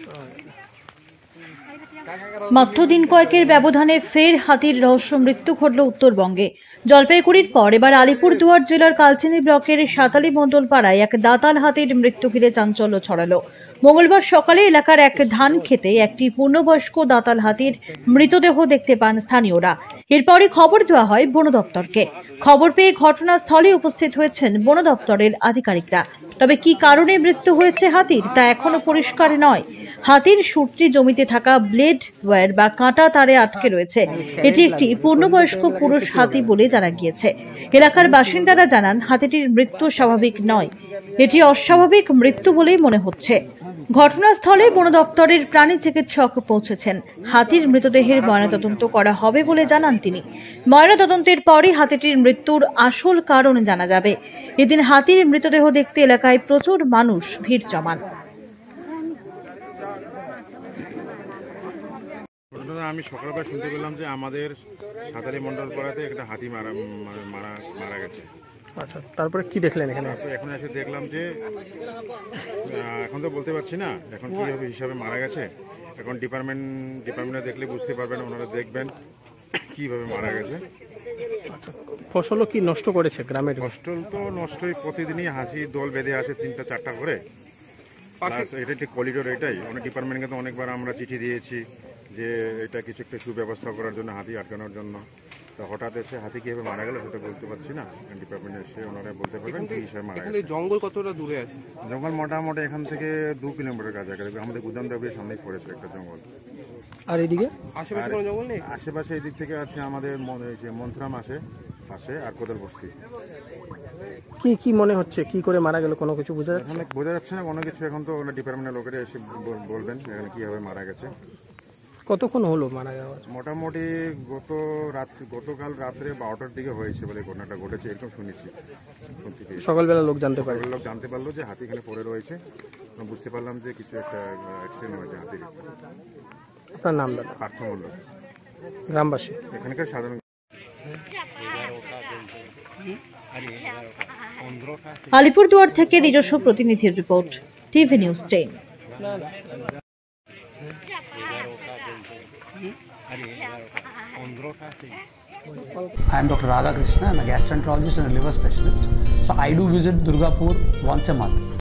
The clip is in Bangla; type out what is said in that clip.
মাত্র দিন কয়েকের ব্যবধানে ফের হাতির রহস্য মৃত্যু ঘটল উত্তরবঙ্গে। জলপাইগুড়ির পর এবার আলিপুরদুয়ার জেলার কালচিনি ব্লকের সাতালি মণ্ডল পাড়ায় এক দাতাল হাতির মৃত্যু ঘিরে চাঞ্চল্য ছড়ালো। মঙ্গলবার সকালে এলাকার এক ধান খেতে একটি পূর্ণবয়স্ক দাতাল হাতির মৃতদেহ দেখতে পান স্থানীয়রা। এরপরই খবর দেওয়া হয় বন দপ্তরকে। খবর পেয়ে ঘটনাস্থলে উপস্থিত হয়েছেন বন দপ্তরের আধিকারিকরা। তবে কি কারণে মৃত্যু হয়েছে হাতির তা এখনো পরিষ্কার নয়। হাতির শুটটি জমিতে থাকা ব্লেড ওয়্যার বা কাঁটা তারে আটকে রয়েছে। এটি একটি পূর্ণবয়স্ক পুরুষ হাতি বলে জানা গিয়েছে। এলাকার বাসিন্দারা জানান হাতিটির মৃত্যু স্বাভাবিক নয়, এটি অস্বাভাবিক মৃত্যু বলেই মনে হচ্ছে। ঘটনাস্থলে বন দপ্তরের প্রাণী চিকিৎসক পৌঁছেছেন। হাতির মৃতদেহের ময়নাতদন্ত করা হবে বলে জানান তিনি। ময়নাতদন্তের পরই হাতিটির মৃত্যুর আসল কারণ জানা যাবে। এদিন হাতির মৃতদেহ দেখতে এলাকায় প্রচুর মানুষ ভিড় জমান। আমি সকালবেলা শুনতে পেলাম যে আমাদের সাতালি মণ্ডল পাড়াতে একটা হাতি মারা গেছে। আচ্ছা, তারপরে কি দেখলেন এখানে? এখন এসে দেখলাম যে এখন তো বলতে পারছি না এখন কীভাবে হিসাবে মারা গেছে। এখন ডিপার্টমেন্টে দেখলে বুঝতে পারবেন, ওনারা দেখবেন কীভাবে মারা গেছে। আচ্ছা, ফসলও কি নষ্ট করেছে গ্রামের? ফসল তো নষ্টই, প্রতিদিনই হাসির দল বেঁধে আসে 3টা-4টা করে। এটা একটি করিডোর, এটাই অনেক ডিপার্টমেন্টকে তো অনেকবার আমরা চিঠি দিয়েছি যে এটা কিছু একটা সুব্যবস্থা করার জন্য, হাতি আটকানোর জন্য। তো হঠাৎ এসে হাতি কিভাবে মারা গেল সেটা বলতে পারছি না। ডিপার্টমেন্টে এসে ওনারা বলতে পারবেন কি হিসাবে মারা গেছে। জঙ্গল কতটা দূরে আছে? জঙ্গল মোটামুটি এখান থেকে 2 কিলোমিটার কাছাকাছি। আমাদের গুদাম দেবের সামনেই পড়েছে একটা জঙ্গল। আর এদিকে আশেপাশে কোনো জঙ্গল নেই? আশেপাশে এদিক থেকে আছে আমাদের মন্থরাম আছে পাশে, আর কোদাল বস্তি। কি মনে হচ্ছে কি করে মারা গেল কোনো কিছু বোঝা যাচ্ছে? বোঝা যাচ্ছে না কোনো কিছু। এখন তো ডিপার্টমেন্টের লোকেরা এসে বলবেন এখানে কিভাবে মারা গেছে। কতক্ষণ হলো মারা যাওয়া? মোটামুটি গতকাল রাত্রে 12টার দিকে হয়েছে বলে ঘটনাটা ঘটেছে, এরকম শুনেছি। সকালবেলা লোক জানতে পারলো যে হাতি এখানে পড়ে রয়েছে। বুঝতে পারলাম যে কিছু একটা অ্যাক্সিডেন্ট হয়েছে হাতির। আপনার নাম দাদা? পার্থ মণ্ডল, গ্রামবাসী এখানকার সাধারণ। আলিপুরদুয়ার থেকে নিজস্ব প্রতিনিধির report, TV news 10। I am Dr. Radhakrishna. I am a gastroenterologist and a liver specialist. So I do visit Durgapur once a month.